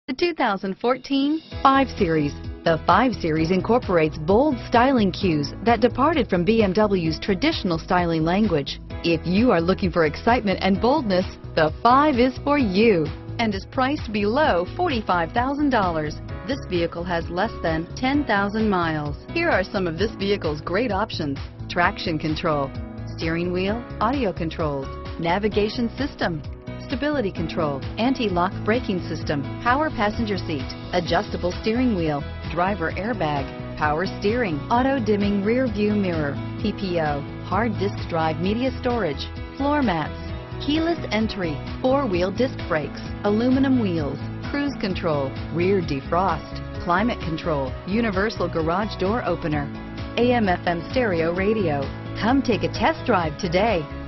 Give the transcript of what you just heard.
The 2014 5 Series. The 5 Series incorporates bold styling cues that departed from BMW's traditional styling language. If you are looking for excitement and boldness, the 5 is for you and is priced below $45,000. This vehicle has less than 10,000 miles. Here are some of this vehicle's great options: traction control, steering wheel audio controls, navigation system, stability control, anti-lock braking system, power passenger seat, adjustable steering wheel, driver airbag, power steering, auto-dimming rear view mirror, PPO, hard disk drive media storage, floor mats, keyless entry, 4-wheel disc brakes, aluminum wheels, cruise control, rear defrost, climate control, universal garage door opener, AM/FM stereo radio. Come take a test drive today.